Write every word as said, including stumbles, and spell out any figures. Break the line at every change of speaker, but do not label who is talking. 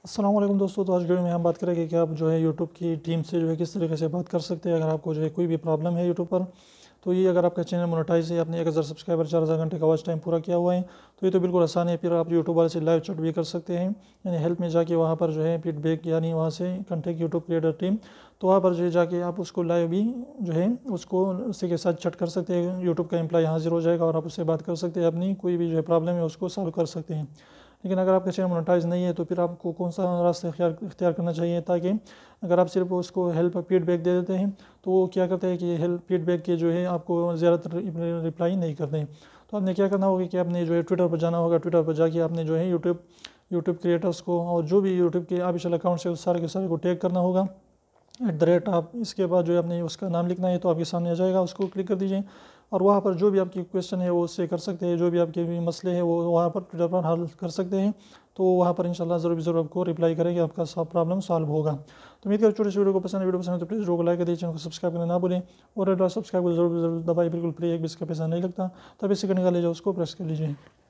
अस्सलाम वालेकुम दोस्तों। तो आज वीडियो में हम बात करेंगे कि आप जो है यूट्यूब की टीम से जो है किस तरीके से बात कर सकते हैं अगर आपको जो है कोई भी प्रॉब्लम है यूट्यूब पर। तो ये अगर आपका चैनल मोनेटाइज है, आपने एक हज़ार सब्सक्राइबर चार हज़ार घंटे का वॉच टाइम पूरा किया हुआ है, तो ये तो बिल्कुल आसान है। फिर आप यूट्यूब वाले से लाइव चैट भी कर सकते हैं, यानी हेल्प में जाके वहाँ पर जो है फीडबैक, यानी वहाँ से कंटेक्ट यूट्यूब क्रिएटर टीम, तो वहाँ पर जो है जाके आप उसको लाइव भी जो है उसको उसी के साथ चैट कर सकते हैं। यूट्यूब का एम्प्लॉय हाजिर हो जाएगा और आप उससे बात कर सकते हैं, अपनी कोई भी जो है प्रॉब्लम है उसको सॉल्व कर सकते हैं। लेकिन अगर आपका चैनल मोनेटाइज नहीं है तो फिर आपको कौन सा रास्ता इख्तियार इख्तियार करना चाहिए, ताकि अगर आप सिर्फ उसको हेल्प फीडबैक दे देते हैं तो वो क्या करते हैं कि हेल्प फीडबैक के जो है आपको ज़्यादातर रिप्लाई नहीं करते हैं। तो आपने क्या करना होगा कि आपने जो है ट्विटर पर जाना होगा, ट्विटर पर जाके आपने जो है यूट्यूब यूट्यूब क्रिएटर्स को और जो भी यूट्यूब के ऑफिशियल अकाउंट से उस सारे के सारे को टैग करना होगा एट द रेट आप। इसके बाद जो है आपने उसका नाम लिखना है, तो आपके सामने आ जाएगा, उसको क्लिक कर दीजिए और वहाँ पर जो भी आपकी क्वेश्चन है वो उससे कर सकते हैं, जो भी आपके भी मसले हैं वो वहाँ पर ट्विटर पर हल कर सकते हैं। तो वहाँ पर इंशाल्लाह ज़रूर ज़रूर आपको रिप्लाई करेंगे, आपका सब प्रॉब्लम सॉल्व होगा। तो उम्मीद करते छोटे से वीडियो को पसंद है, वीडियो पसंद है तो प्लीज़ वीडियो को लाइक कर दीजिए, चैनल को सब्सक्राइब करना ना भूलें और सब्सक्राइब को जरूर जरूर दबाइए, बिल्कुल फ्री है, एक भी इसका पैसा नहीं लगता। तो अब इसी करने का ले जाओ उसको प्रेस कर लीजिए।